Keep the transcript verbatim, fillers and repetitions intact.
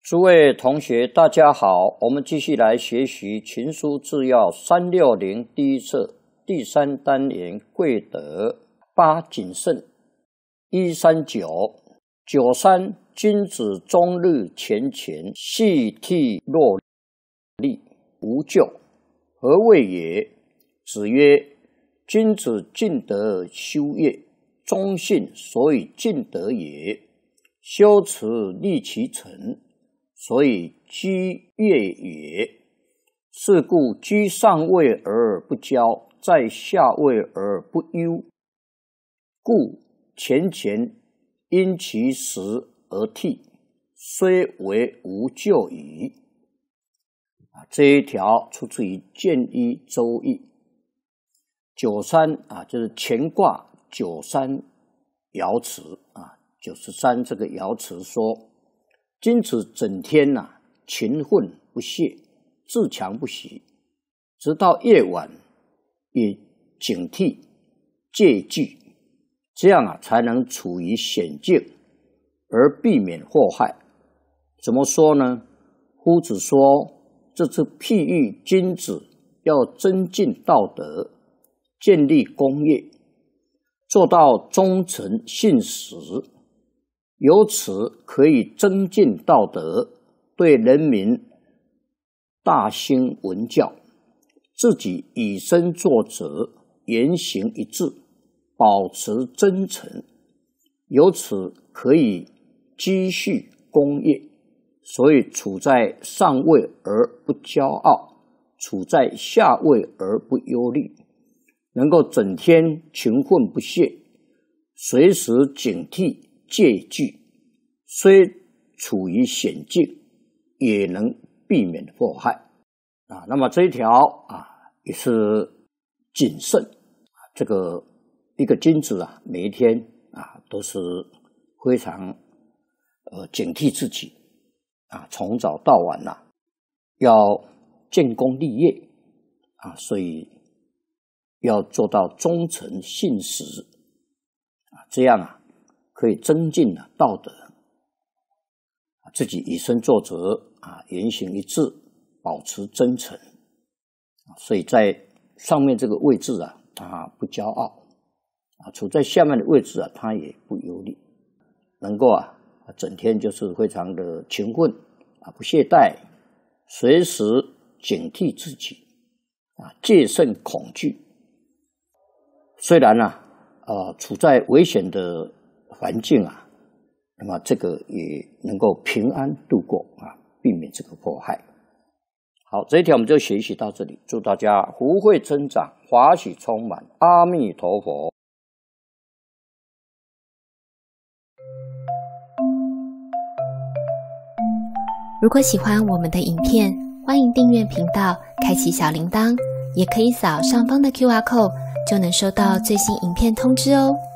诸位同学，大家好，我们继续来学习《群书治要》三六零第一册第三单元贵德八谨慎一三九九三君子终日前乾，细惕若厉，无咎。何谓也？子曰：君子尽德修业，忠信所以尽德也。修持立其诚，所以居业也。是故居上位而不骄，在下位而不忧。故前乾因其时而替，虽为无咎矣。这一条出自于《建一周易》。九三啊，就是乾卦九三爻辞啊，九十三这个爻辞说，君子整天呐、啊、勤奋不懈，自强不息，直到夜晚也警惕戒惧，这样啊才能处于险境而避免祸害。怎么说呢？夫子说，这是譬喻君子要增进道德，建立功业，做到忠诚信实，由此可以增进道德，对人民大兴文教，自己以身作则，言行一致，保持真诚，由此可以积蓄功业。所以处在上位而不骄傲，处在下位而不忧虑，能够整天勤奋不懈，随时警惕戒惧，虽处于险境，也能避免祸害啊。那么这一条啊，也是谨慎。这个一个君子啊，每一天啊，都是非常呃警惕自己啊，从早到晚呐、啊，要建功立业啊，所以要做到忠诚信实啊，这样啊，可以增进啊道德，自己以身作则啊，言行一致，保持真诚，所以在上面这个位置啊，他不骄傲啊；处在下面的位置啊，他也不忧虑，能够啊，整天就是非常的勤奋啊，不懈怠，随时警惕自己啊，戒慎恐惧。虽然呢、啊，呃，处在危险的环境啊，那么这个也能够平安度过啊，避免这个祸害。好，这一条我们就学习到这里，祝大家福慧增长，华喜充满，阿弥陀佛。 如果喜欢我们的影片，欢迎订阅频道，开启小铃铛，也可以扫上方的 Q R code， 就能收到最新影片通知哦。